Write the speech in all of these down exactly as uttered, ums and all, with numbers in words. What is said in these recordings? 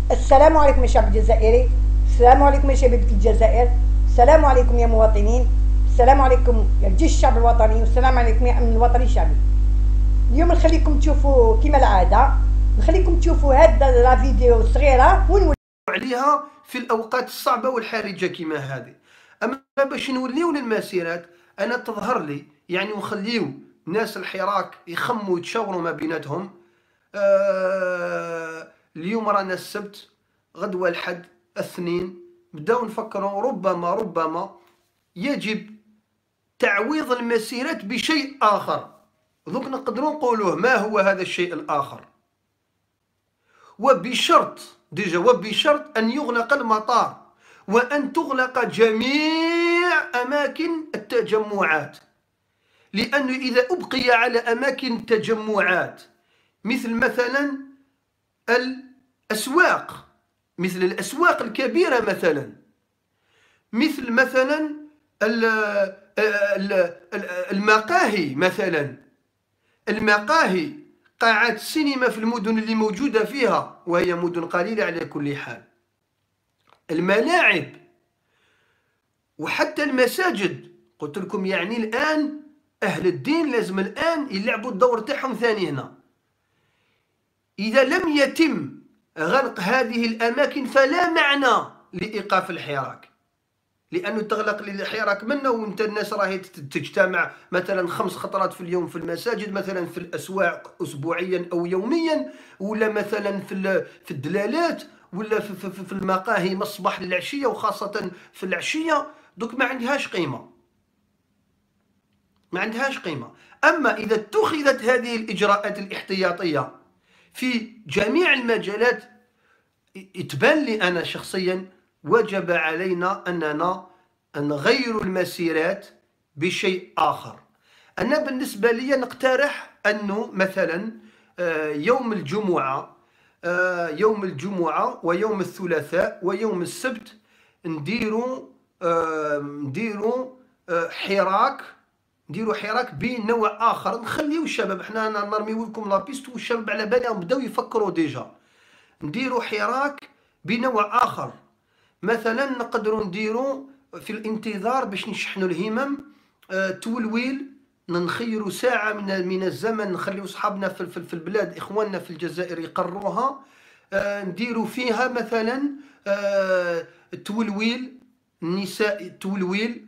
السلام عليكم يا شعب الجزائري، السلام عليكم يا شباب في الجزائر، السلام عليكم يا مواطنين، السلام عليكم يا جيش الشعب الوطني، والسلام عليكم يا أمن الوطني الشعبي. اليوم نخليكم تشوفوا كما العادة، نخليكم تشوفوا هاد لا فيديو الصغيرة ونولي عليها في الأوقات الصعبة والحرجة كما هذه. أما باش نوليو للمسيرات أنا تظهر لي يعني نخليو ناس الحراك يخموا يتشاوروا ما بيناتهم. آه اليوم رانا السبت، غدوة الحد، الاثنين، بداو نفكروا ربما ربما يجب تعويض المسيرات بشيء آخر. دوك نقدروا نقولوه ما هو هذا الشيء الآخر، وبشرط ديجا وبشرط أن يغلق المطار وأن تغلق جميع أماكن التجمعات، لأنه إذا أبقي على أماكن التجمعات مثل مثلا الأسواق، مثل الأسواق الكبيرة مثلا، مثل مثلا المقاهي مثلا، المقاهي، قاعات السينما في المدن اللي موجودة فيها وهي مدن قليلة على كل حال، الملاعب، وحتى المساجد. قلت لكم يعني الآن أهل الدين لازم الآن يلعبوا الدور تاعهم ثاني هنا. إذا لم يتم غلق هذه الأماكن فلا معنى لإيقاف الحراك، لأنه تغلق الحراك منه وانت الناس راهي تجتمع مثلا خمس خطرات في اليوم في المساجد، مثلا في الأسواق أسبوعيا أو يوميا، ولا مثلا في في الدلالات، ولا في, في, في المقاهي من الصباح للعشية، وخاصة في العشية. دوك ما عندهاش قيمة، ما عندهاش قيمة. أما إذا اتخذت هذه الإجراءات الاحتياطية في جميع المجالات، يتبان لي أنا شخصيا وجب علينا أننا نغير المسيرات بشيء آخر. أنا بالنسبة لي نقترح أنه مثلا يوم الجمعة، يوم الجمعة ويوم الثلاثاء ويوم السبت نديروا نديروا حراك نديروا حراك بنوع آخر. نخليو الشباب، حنا نرميو لكم لابيست والشباب على بالهم بداو يفكروا ديجا. نديروا حراك بنوع آخر، مثلا نقدروا نديروا في الانتظار باش نشحنوا الهمم آه، تولويل، نخيروا ساعة من من الزمن، نخليو صحابنا في, في, في البلاد، إخواننا في الجزائر يقروها. آه، نديروا فيها مثلا آه، تولويل النساء، تولويل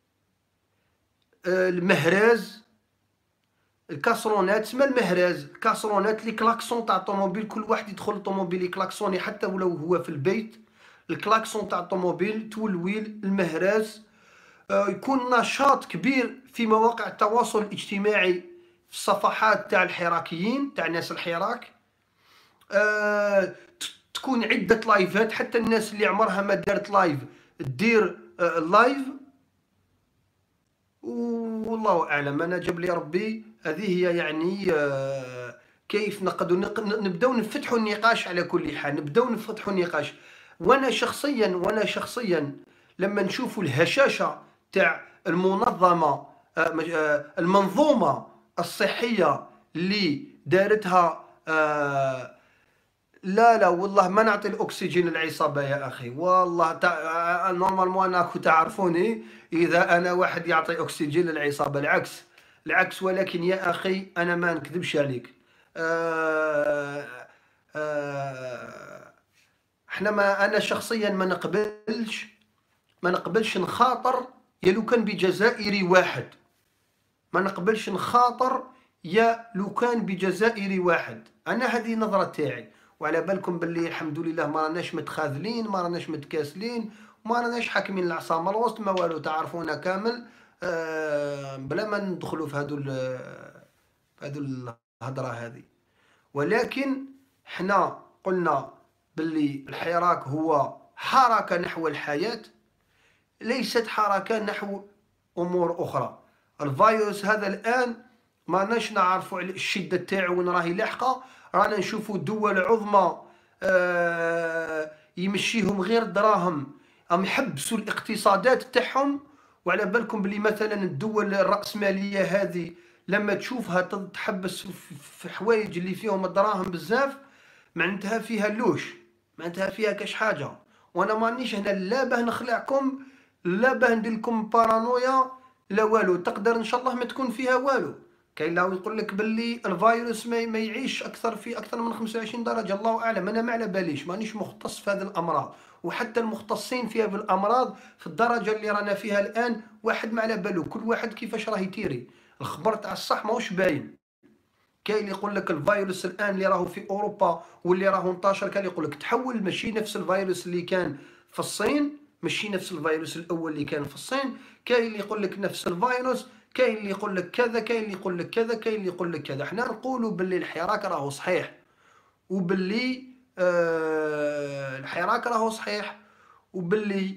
آه، المهراز، الكاسرونات، تسمى المهراز، الكاسرونات، لي كلاكسون تاع الطوموبيل، كل واحد يدخل الطوموبيل يكلاكسوني حتى ولو هو في البيت، الكلاكسون تاع الطوموبيل، تولويل، المهراز. آه يكون نشاط كبير في مواقع التواصل الاجتماعي، في الصفحات تاع الحراكيين تاع ناس الحراك. آه تكون عدة لايفات، حتى الناس اللي عمرها ما دارت لايف تدير آه لايف. والله اعلم، انا جاب لي ربي هذه هي يعني آه كيف نقدر نبداو نفتحوا النقاش. على كل حال نبداو نفتحوا النقاش. وانا شخصيا وانا شخصيا لما نشوفوا الهشاشه تاع المنظمه آه المنظومه الصحيه اللي دارتها، آه لا لا والله ما نعطي الاكسجين للعصابه يا اخي. والله تع... نورمالمون انا تعرفوني اذا انا واحد يعطي اكسجين للعصابه، العكس العكس. ولكن يا اخي انا ما نكذبش عليك، آه... آه... احنا ما انا شخصيا ما نقبلش ما نقبلش نخاطر يا لو كان بجزائري واحد، ما نقبلش نخاطر يا لو كان بجزائري واحد. انا هذه نظره تاعي، وعلى بالكم باللي الحمد لله ما راناش متخاذلين، ما راناش متكاسلين، ما راناش حاكمين العصا من الوسط، ما والو، تعرفونا كامل. آه بلا ما ندخلوا في هذو في هذو الهضره هذه. ولكن حنا قلنا باللي الحراك هو حركه نحو الحياه، ليست حركه نحو امور اخرى. الفيروس هذا الان ما راناش نعرفوا على الشده تاعو وين راهي لاحقه. رانا نشوفوا دول عظمى آه يمشيهم غير الدراهم، هم يحبسوا الاقتصادات تاعهم. وعلى بالكم بلي مثلا الدول الرأسمالية هذه لما تشوفها تحبس في حوايج اللي فيهم الدراهم بزاف، معناتها فيها لوش، معناتها فيها كاش حاجه. وانا مانيش هنا لا باه نخلعكم لا باه ندير لكم بارانويا لا والو. تقدر ان شاء الله ما تكون فيها والو. كاين لا يقول لك باللي الفيروس ما ما يعيش اكثر في اكثر من خمسة وعشرين درجه، الله اعلم. انا ما على باليش، مانيش مختص في هذه الامراض، وحتى المختصين فيها في الامراض في الدرجه اللي رانا فيها الان واحد ما على بالو. كل واحد كيفاش راه يتيري الخبر تاع الصح ماهوش باين. كاين اللي يقول لك الفيروس الان اللي راهو في اوروبا واللي راهو انتشر، كان يقول لك تحول ماشي نفس الفيروس اللي كان في الصين، ماشي نفس الفيروس الاول اللي كان في الصين. كاين اللي يقول لك نفس الفيروس، كاين اللي يقول لك كذا، كاين اللي يقول لك كذا، كاين اللي يقول لك كذا. حنا نقولوا باللي الحراك راهو صحيح، وباللي آه الحراك راهو صحيح، وباللي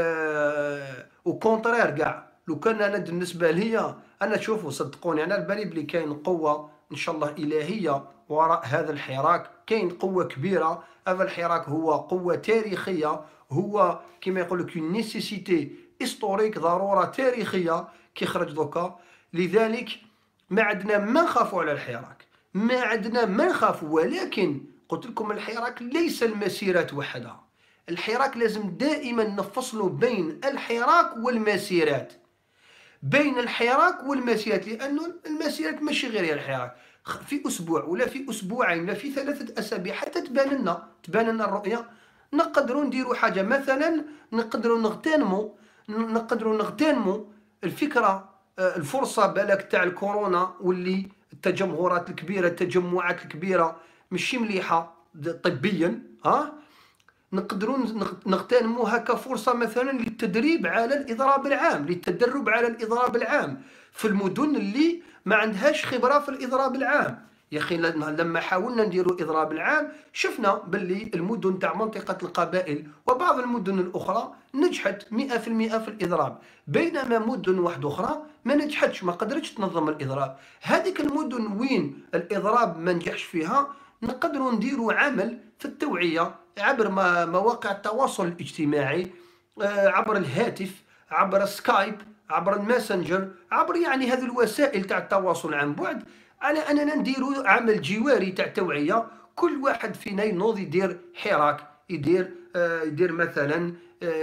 آه وكونترير كاع. لو كان انا بالنسبه ليا انا شوفوا صدقوني، انا بالي بلي كاين قوه ان شاء الله الهيه وراء هذا الحراك. كاين قوه كبيره. هذا الحراك هو قوه تاريخيه، هو كما يقول لك اون نيسيسيتي هيستوريك، ضروره تاريخيه كي خرج دوكا. لذلك ما عندنا ما نخافوا على الحراك، ما عندنا ما نخافوا. ولكن قلت لكم الحراك ليس المسيرات وحدها. الحراك لازم دائما نفصلوا بين الحراك والمسيرات، بين الحراك والمسيرات، لانه المسيرات ماشي غير الحراك. في اسبوع ولا في اسبوعين ولا في ثلاثه اسابيع حتى تبان لنا تبان لنا الرؤيه. نقدروا نديروا حاجه، مثلا نقدروا نغتنموا نقدروا نغتنموا الفكره، الفرصه بالك تاع الكورونا، واللي التجمهرات الكبيره التجمعات الكبيره ماشي مليحه طبيا. ها نقدروا نغتنموها كفرصه مثلا للتدريب على الاضراب العام، للتدرب على الاضراب العام في المدن اللي ما عندهاش خبره في الاضراب العام. يا اخي لما حاولنا نديروا الاضراب العام شفنا باللي المدن تاع منطقه القبائل وبعض المدن الاخرى نجحت مئة في المئة في الاضراب، بينما مدن واحده اخرى ما نجحتش، ما قدرتش تنظم الاضراب. هذيك المدن وين الاضراب ما نجحش فيها نقدروا نديروا عمل في التوعيه عبر مواقع التواصل الاجتماعي، عبر الهاتف، عبر سكايب، عبر الماسنجر، عبر يعني هذه الوسائل تاع التواصل عن بعد، على اننا نديروا عمل جواري تاع توعيه. كل واحد فينا ينوض يدير حراك، يدير يدير مثلا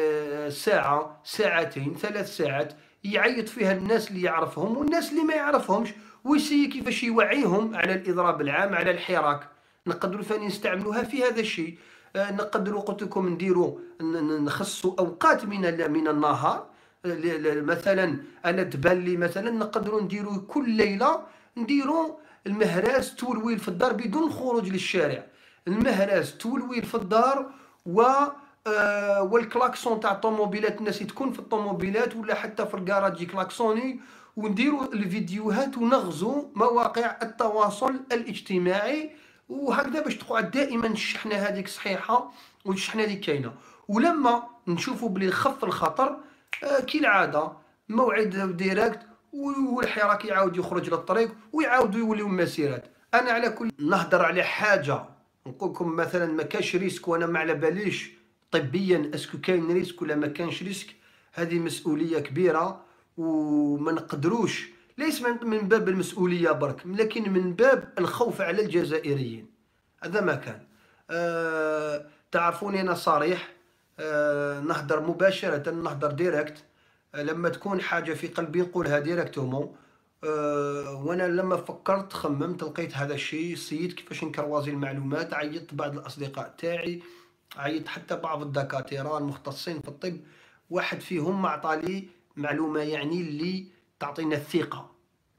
ساعه ساعتين ثلاث ساعات يعيط فيها الناس اللي يعرفهم والناس اللي ما يعرفهمش، ويسي كيفاش يوعيهم على الاضراب العام، على الحراك. نقدروا ثاني نستعملوها في هذا الشيء. نقدروا قلت لكم نديروا نخصوا اوقات من من النهار. مثلا انا تبان لي مثلا نقدروا نديروا كل ليله نديروا المهراس تولويل في الدار بدون الخروج للشارع. المهراس تولويل في الدار و آه والكلاكسون تاع الطوموبيلات، الناس تكون في الطوموبيلات ولا حتى في الكراج يكلاكسوني، ونديروا الفيديوهات ونغزو مواقع التواصل الاجتماعي، وهكذا باش تقعد دائما الشحنه هذيك صحيحه والشحنه اللي كاينه. ولما نشوفوا بلي خف الخطر آه كي العاده موعد ديريكت والحراك يعاود يخرج للطريق ويعاودوا يوليو مسيرات. انا على كل نهضر على حاجه نقول لكم مثلا ما كاش ريسك، وانا ما على باليش طبيا اسكو كاين ريسك ولا ما كانش ريسك. هذه مسؤوليه كبيره وما نقدروش، ليس من باب المسؤوليه برك، لكن من باب الخوف على الجزائريين. هذا ما كان. أه تعرفوني انا صريح، أه نهضر مباشره، نهضر ديريكت. أه لما تكون حاجه في قلبي نقولها ديريكتومون. أه وانا لما فكرت خممت لقيت هذا الشيء، سيد كيفاش نكروازي المعلومات، عيطت بعض الاصدقاء تاعي، عيطت حتى بعض الدكاتره المختصين في الطب. واحد فيهم ما عطالي معلومه يعني اللي تعطينا الثقه.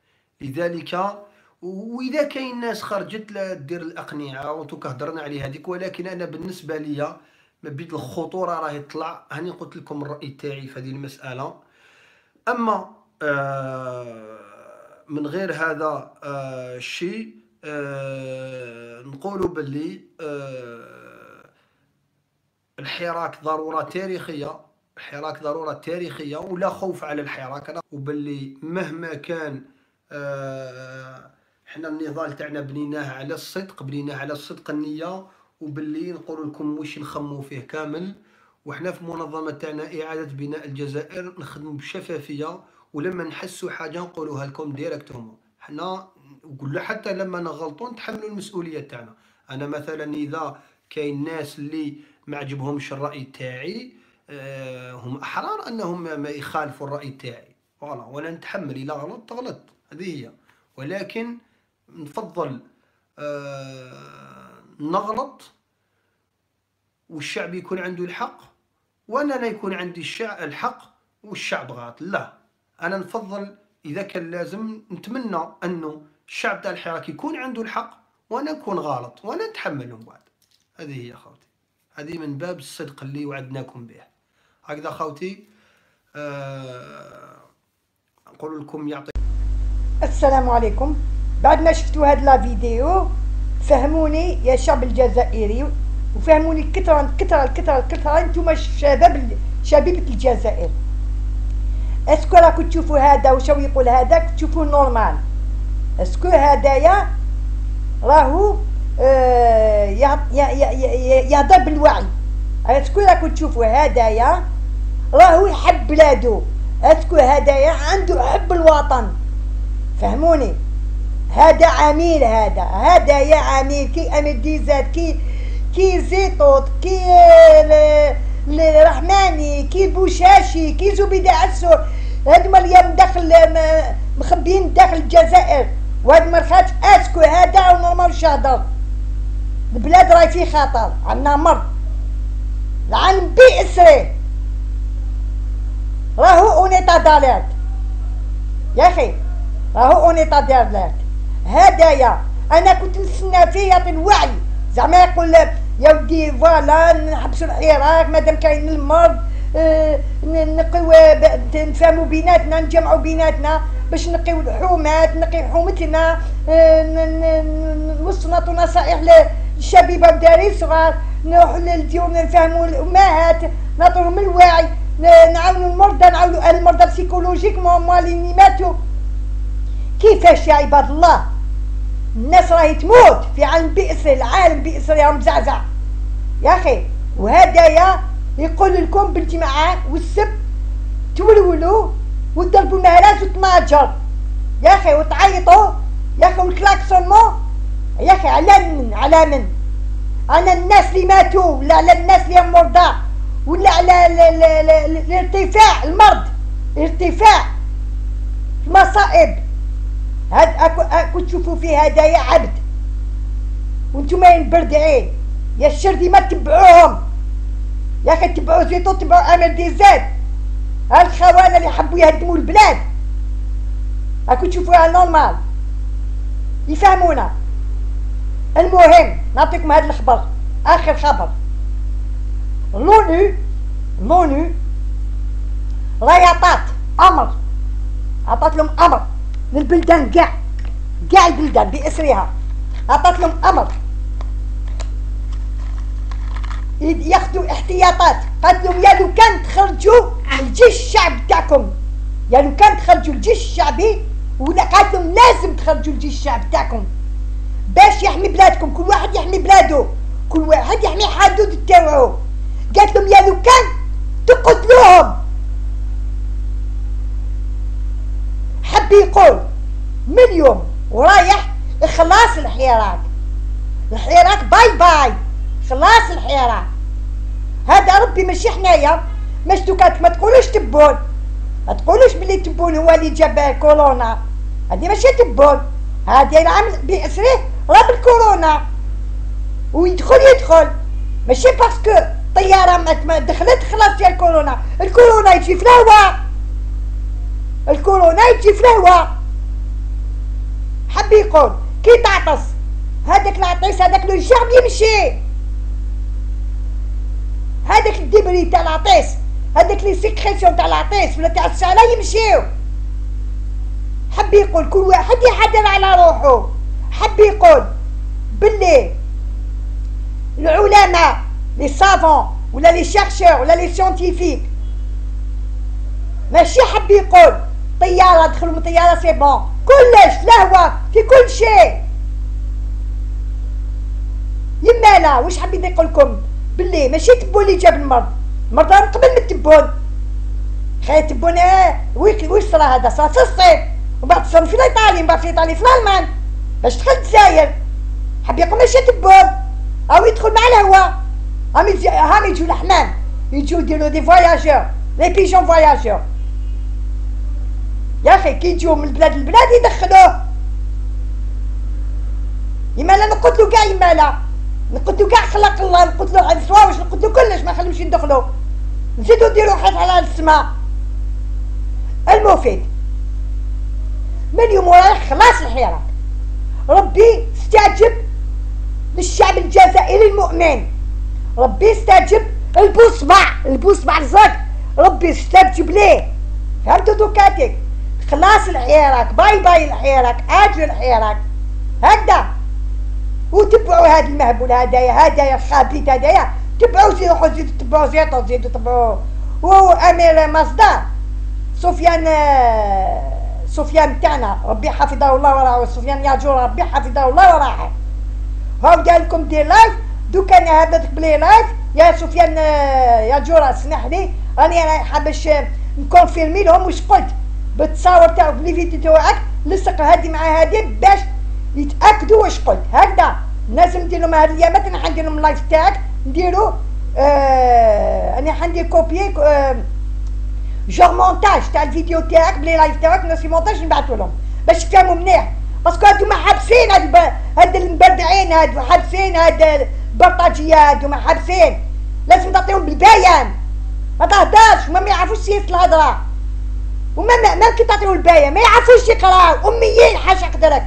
لذلك واذا كاين ناس خرجت لا دير الاقنعه وانتو هضرنا عليها هذيك، ولكن انا بالنسبه ليا ما بين الخطوره راهي طلع. هاني قلت لكم الراي تاعي في هذه المساله. اما آه من غير هذا آه الشيء آه نقولوا باللي آه الحراك ضروره تاريخيه، الحراك ضروره تاريخيه ولا خوف على الحراك. وباللي مهما كان آه حنا النضال تاعنا بنيناه على الصدق، بنيناه على الصدق النيه، وباللي نقول لكم واش نخمو فيه كامل. وحنا في منظمه تاعنا اعاده بناء الجزائر نخدموا بشفافيه، ولما نحسوا حاجه نقولوها لكم ديريكتومون. حنا نقول حتى لما نغلطوا نتحملوا المسؤوليه تاعنا. انا مثلا اذا كاين ناس اللي ما عجبهمش الراي تاعي، آه هم احرار انهم ما يخالفوا الراي تاعي، فوالا، وانا نتحمل الا غلطت غلط، هذه هي. ولكن نفضل آه نغلط والشعب يكون عنده الحق، وانا لا يكون عندي الشعب الحق والشعب غلط. لا، انا نفضل اذا كان لازم نتمنى انه الشعب تاع الحراك يكون عنده الحق وانا نكون غلط، وانا نتحمل من بعد. هذه هي خوتي، هذه من باب الصدق اللي وعدناكم به. هكذا خوتي، أه نقول لكم يعطي. السلام عليكم. بعد ما شفتوا هاد لا فيديو فهموني يا الشعب الجزائري، وفهموني كثرا كثرا كثرا كثرا انتم شباب شبيبة الجزائر. اسكو راكو تشوفوا هذا وشو يقول هذاك تشوفوا نورمال؟ اسكو هدايا راهو آه يهضر بالوعي؟ اسكو راكو تشوفوا هدايا راهو يحب بلادو؟ اسكو هدايا عنده حب الوطن؟ فهموني، هذا عميل، هذا هدايا عميل كي امديزات، كي كي زيطوط، كي الرحماني، كي بوشاشي، كي زبيدة عسو، هادوما اليوم داخل مخبيين داخل الجزائر، وهاد مرخات. اسكو هذا ونورمال شهدر؟ البلاد راهي في خطر، عندنا مرض، العالم بإسره، راهو اونيتا داليرت يا اخي، راهو اونيتا داليرت. هدايا انا كنت نستنى فيه يعطي الوعي، زعما يقول يا ودي فوالا نحبسوا الحراك مادام كاين المرض، اه نقيو نفهموا بيناتنا، نجمعوا بيناتنا باش نقيو الحومات، نقيو حومتنا، اه نوصلوا نعطوا نصائح للشبيبه والدراري الصغار، نروحوا للديور نفهموا الامهات، نعطوهم الوعي، نعاونوا المرضى، نعاونوا المرضى بسيكولوجيكمون مالين ماتوا. كيفاش يا عباد الله؟ الناس راهي تموت في عالم بئسري، العالم بئسري راهم مزعزع يا اخي. وهدايا يقول لكم بنتي معاه والسب تولولوا وتضربوا المهراج وتناجر يا اخي وتعيطوا يا اخي والكلاكسونمون يا اخي. على من؟ على من؟ على الناس اللي ماتوا، ولا على الناس اللي هم مرضى، ولا على الارتفاع المرض، ارتفاع المصائب؟ هاد اكو اكو تشوفوا فيه هدايا عبد، وانتم ماين بردعين يا الشردي، ما تتبعوهم يا اخي، تبعوا زيتو، تبعوا امل ديزاد، هالخونه اللي حبوا يهدموا البلاد. اكو تشوفوها نورمال، يفهمونا. المهم نعطيكم هذا الخبر، اخر خبر. لونو لونو راهي عطات امر، عطات لهم امر للبلدان كاع، كاع البلدان باسرها، عطات لهم امر ياخذوا احتياطات. قالت لهم يا لو كان تخرجوا الجيش الشعب تاعكم، يا لو كان تخرجوا الجيش الشعبي، ولا قالت لهم لازم تخرجوا الجيش الشعب تاعكم باش يحمي بلادكم، كل واحد يحمي بلاده، كل واحد يحمي حدود تاعو. قالت لهم يا لو كان تقتلوهم. حب يقول من اليوم ورايح خلاص الحراك، الحراك باي باي، خلاص الحراك. هذا ربي ماشي حنايا، ماش دوكا ما تقولوش تبون، ما تقولوش بلي تبون هو اللي جاب كورونا، هذه ماشي تبون، هذه العام بأسره راه بالكورونا، ويدخل يدخل ماشي باسكو طياره ما دخلت خلاص يا الكورونا. الكورونا يجي في الهواء، الكورونا يجي في الهواء. حب يقول كي تعطس هذاك العطيس، هذاك لو الشعب يمشي، هذاك الدبري تاع العطيس، هذاك لي سيكريسيون تاع العطيس ولا تاع الساله يمشيو. حب يقول كل واحد يحضر على روحه. حب يقول باللي العلماء لي سافون ولا لي شيرشور ولا لي سيونتيفيك، ماشي حب يقول طياره دخلوا من طياره سي بون، كلش لهوه في كل شيء. يمالا واش حبيت نقول لكم؟ باللي ماشي تبون اللي جاب المرض، المرض من قبل من تبون، خاي تبون اه ويش صرا؟ هذا صرا في الصيف، ومن بعد صرا في الايطالي، من بعد في الايطالي في الالمان باش دخل الجزائر. حب يقول ماشي تبون، او يدخل مع الهواء. هم يجي هم يجوا الحمام يجوا يديروا دي فواياجور لي بيجون فواياجور. يا اخي كي يجوا من البلاد للبلاد يدخلوه. يما لا نقتلو كاع، يما لا نقتلو كاع خلق الله، نقتلو على الفواوش، نقتلو كلش، ما نخليهمش يدخلو، نزيدو نديرو حيط على السماء. المفيد من اليوم ورايح خلاص الحراك. ربي استجب للشعب الجزائري المؤمن، ربي استجب البوصبع، البوصبع الزرق ربي استجب ليه. فهمتو دوكاتيك؟ خلاص الحراك، باي باي الحراك، اجل الحراك هكذا. وتبعوا هاد المهبول هدايا هدايا الخابيت هدايا، تبعوا زيدوا زيدوا تبعوا زيطو زيدوا تبعوا. وامير مصدر سفيان سفيان تاعنا ربي حفظه الله ورعاه، سفيان ياجور ربي حفظه الله ورعاه. هاو قال لكم دير لايف دوك انا هبطت بلي لايف يا سفيان ياجور اسمح لي راني رايحه باش نكونفيرمي لهم واش قلت بالتصاور تاعك بلي فيديو تاعك، لصق هادي مع هادي باش يتاكدوا واش قلت. هكذا لازم ندير لهم هاد الايامات. انا حندير لهم اللايف تاعك نديرو آه انا حندير كوبيي آه جور مونتاج تاع الفيديو تاعك بلي لايف تاعك نسي مونتاج نبعثو لهم باش يفهموا مليح. باسكو هادوما حابسين هاد هاد المبردعين هادو حابسين هاد البلطاجيه هادوما حابسين، لازم تعطيهم بالبيان ما تهدرش. وما ما يعرفوش سياسة الهضره، وما ما كي تعطيهم البيان ما يعرفوش يقراو، اميين حاجه قدرك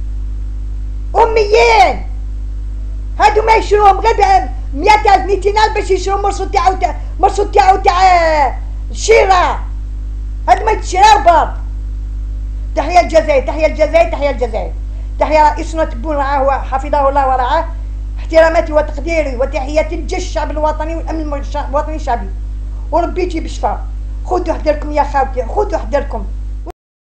اميين. هادو ما يشروهم غير مئة ألف مئتين ألف باش يشرو مرصود تاعو تاع مرصود تاعو تاع الشيرة. هادو ما يتشراو برك. تحية الجزائر، تحية الجزائر، تحية الجزائر، تحية رئيسنا تبون رعاه حفظه الله ورعاه. احتراماتي وتقديري وتحياتي للجيش الشعب الوطني والامن الوطني الشعبي، وربي يجيب الشفاء. خذوا حذركم يا خاوتي، خذوا حذركم.